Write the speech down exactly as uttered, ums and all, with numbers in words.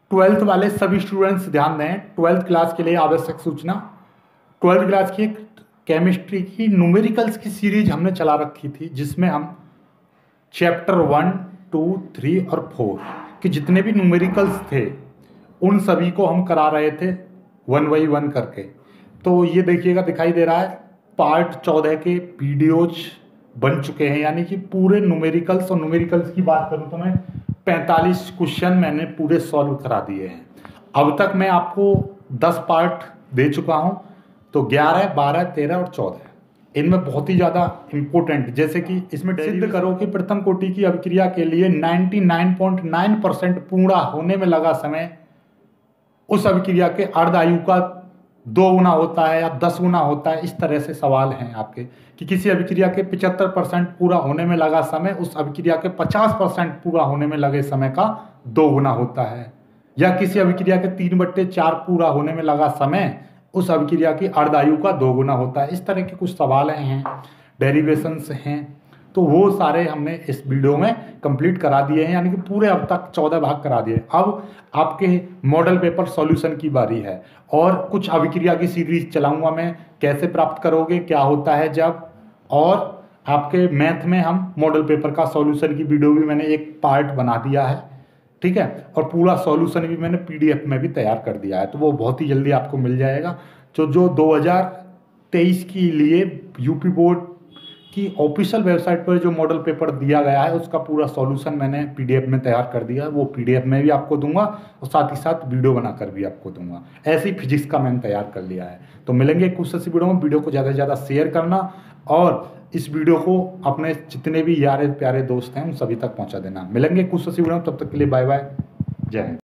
Twelfth वाले सभी students ध्यान दें, ट्वेल्थ क्लास के लिए आवश्यक सूचना। ट्वेल्थ क्लास की केमिस्ट्री की न्यूमेरिकल्स की सीरीज हमने चला रखी थी, जिसमें हम चैप्टर वन टू थ्री और फोर के जितने भी न्यूमेरिकल्स थे उन सभी को हम करा रहे थे वन बाई वन करके। तो ये देखिएगा दिखाई दे रहा है, पार्ट चौदह के वीडियोज बन चुके हैं, यानी कि पूरे न्यूमेरिकल्स। और न्यूमेरिकल्स की बात करूं तो मैं पैंतालीस क्वेश्चन मैंने पूरे सॉल्व करा दिए हैं। अब तक मैं आपको दस पार्ट दे चुका हूं, तो ग्यारह, बारह, तेरह और चौदह इनमें बहुत ही ज़्यादा इम्पोर्टेंट, जैसे कि इसमें सिद्ध करो कि प्रथम कोटि की अभिक्रिया के लिए निन्यानवे पॉइंट नौ परसेंट पूरा होने में लगा समय उस अभिक्रिया के अर्ध आयु का दो गुना होता है या दस गुना होता है। इस तरह से सवाल हैं आपके कि किसी अभिक्रिया के पचहत्तर परसेंट पूरा होने में लगा समय उस अभिक्रिया के पचास परसेंट पूरा होने में लगे समय का दो गुना होता है, या किसी अभिक्रिया के तीन बट्टे चार पूरा होने में लगा समय उस अभिक्रिया की अर्ध आयु का दो गुना होता है। इस तरह के कुछ सवाल हैं, डेरिवेशंस हैं, तो वो सारे हमने इस वीडियो में कंप्लीट करा दिए हैं, यानी कि पूरे अब तक चौदह भाग करा दिए। अब आपके मॉडल पेपर सॉल्यूशन की बारी है, और कुछ अभिक्रिया की सीरीज चलाऊंगा मैं, कैसे प्राप्त करोगे, क्या होता है जब, और आपके मैथ में हम मॉडल पेपर का सॉल्यूशन की वीडियो भी मैंने एक पार्ट बना दिया है, ठीक है, और पूरा सॉल्यूशन भी मैंने पीडीएफ में भी तैयार कर दिया है, तो वो बहुत ही जल्दी आपको मिल जाएगा। जो जो दो हज़ार तेईस के लिए यूपी बोर्ड की ऑफिशियल वेबसाइट पर जो मॉडल पेपर दिया गया है उसका पूरा सॉल्यूशन मैंने पीडीएफ में तैयार कर दिया है, वो पीडीएफ में भी आपको दूंगा और साथ ही साथ वीडियो बनाकर भी आपको दूंगा। ऐसे ही फिजिक्स का मैंने तैयार कर लिया है। तो मिलेंगे कुछ ऐसी वीडियो में, वीडियो को ज़्यादा से ज़्यादा शेयर करना और इस वीडियो को अपने जितने भी यारे प्यारे दोस्त हैं उन सभी तक पहुँचा देना। मिलेंगे कुछ ऐसी वीडियो में, तब तक के लिए बाय बाय, जय हिंद।